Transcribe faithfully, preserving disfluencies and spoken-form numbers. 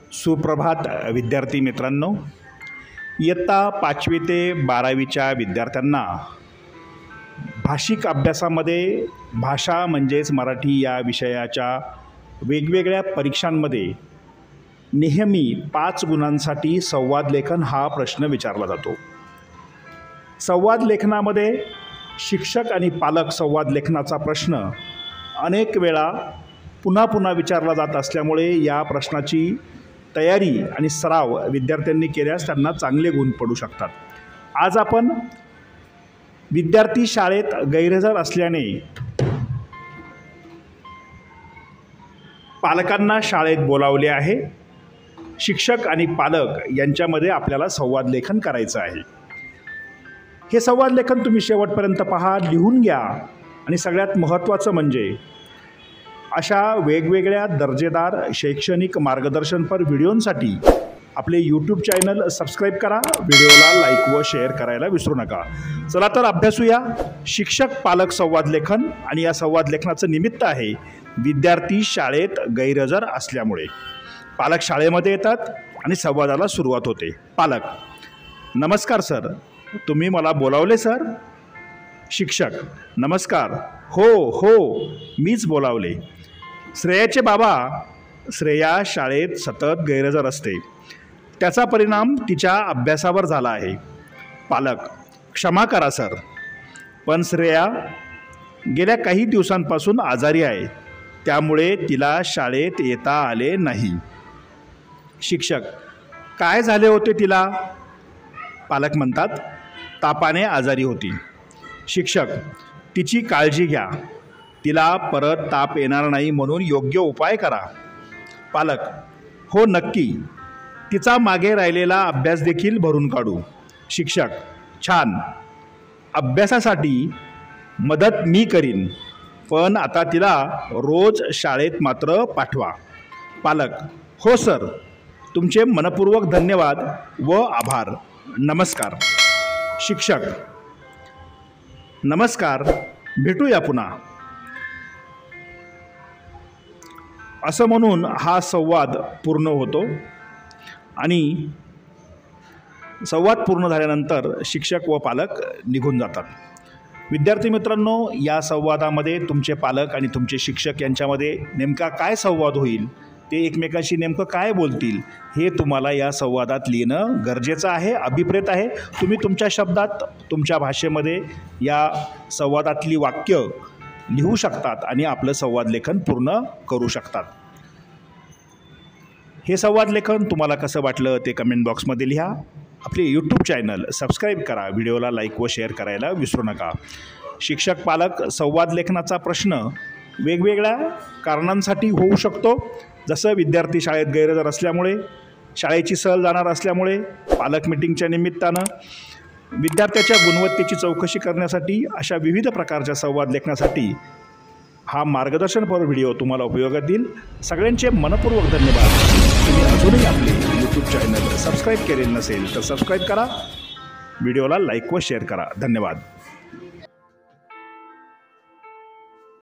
सुप्रभात विद्यार्थी मित्रांनो, इयत्ता पाचवी ते बारावीच्या विद्यार्थ्यांना भाषिक अभ्यासामध्ये भाषा म्हणजेच मराठी या विषयाच्या वेगवेगळ्या परीक्षांमध्ये नेहमी पाच गुणांसाठी संवाद लेखन हा प्रश्न विचारला जातो। संवाद लेखनामध्ये शिक्षक आणि पालक संवाद लेखनाचा प्रश्न अनेक वेळा पुन्हा पुन्हा विचारला जात असल्यामुळे या प्रश्नाची तयारी आणि सराव विद्यार्थ्यांनी केल्यास त्यांना चांगले गुण पडू शकतात। आज आपण विद्यार्थी शाळेत गैरहजर असल्याने पालकांना शाळेत बोलावले आहे। शिक्षक आणि पालक यांच्यामध्ये आपल्याला संवाद लेखन करायचं आहे। हे संवाद लेखन तुम्ही शेवटपर्यंत पहा, लिहून घ्या आणि सगळ्यात महत्त्वाचं म्हणजे अशा वेगवेगळ्या दर्जेदार शैक्षणिक मार्गदर्शनपर व्हिडिओंसाठी आपले यूट्यूब चॅनल सबस्क्राईब करा, व्हिडिओला लाईक व शेअर करायला विसरू नका। चला तर अभ्यासूया शिक्षक पालक संवाद लेखन। आणि या संवाद लेखनाचं निमित्त आहे विद्यार्थी शाळेत गैरहजर असल्यामुळे। पालक शाळेमध्ये येतात आणि संवादाला सुरुवात होते। पालक: नमस्कार सर, तुम्ही मला बोलावले सर? शिक्षक: नमस्कार, हो हो मीच बोलावले। श्रेयाचे बाबा: श्रेया शाळेत सतत गैरहजर असते, त्याचा परिणाम तिच्या अभ्यासावर झाला आहे। पालक: क्षमा करा सर, पण श्रेया गेल्या काही दिवसांपासून आजारी आहे, त्यामुळे तिला शाळेत येता आले नाही। शिक्षक: काय झाले होते तिला? पालक म्हणतात, तापाने आजारी होती। शिक्षक: तिची काळजी घ्या, तिला परत ताप येणार नाही म्हणून योग्य उपाय करा। पालक: हो नक्की, तिचा मागे राहिलेला अभ्यास देखील भरून काढू। शिक्षक: छान, अभ्यासासाठी मदत मी करीन, पण आता तिला रोज शाळेत मात्र पाठवा। पालक: हो सर, तुमचे मनपूर्वक धन्यवाद व आभार, नमस्कार। शिक्षक: नमस्कार, भेटूया पुन्हा, असं म्हणून हा संवाद पूर्ण होतो। आणि संवाद पूर्ण झाल्यानंतर शिक्षक व पालक निघून जातात। विद्यार्थी मित्रांनो, या संवादामध्ये तुमचे पालक आणि तुमचे शिक्षक यांच्यामध्ये नेमका काय संवाद होईल, ते एकमेकांशी नेमकं काय बोलतील, हे तुम्हाला या संवादात लिहिणं गरजेचं आहे, अभिप्रेत आहे। तुम्ही तुमच्या शब्दात, तुमच्या भाषेमध्ये या संवादातली वाक्य लिहू शकतात आणि आपलं संवाद लेखन पूर्ण करू शकतात। हे संवाद लेखन तुम्हाला कसं वाटलं ते कमेंट बॉक्समध्ये लिहा। आपले यूट्यूब चॅनल सबस्क्राईब करा, व्हिडिओला लाईक व शेअर करायला विसरू नका। शिक्षक पालक संवाद लेखनाचा प्रश्न वेगवेगळ्या कारणांसाठी होऊ शकतो, जसं विद्यार्थी शाळेत गैरहजर असल्यामुळे, शाळेची सहल जाणार असल्यामुळे, पालक मिटिंगच्या निमित्तानं, विद्यार्थ्याच्या गुणवत्तेची चौकशी करण्यासाठी, अशा विविध प्रकारच्या संवाद लेखनासाठी हा मार्गदर्शनपर व्हिडिओ तुम्हाला उपयोगात येईल। सगळ्यांचे मनपूर्वक धन्यवाद। तुम्ही अजूनही आपले यूट्यूब चॅनल सबस्क्राईब केलेले नसेल तर सबस्क्राईब करा, व्हिडिओला लाईक व शेअर करा। धन्यवाद।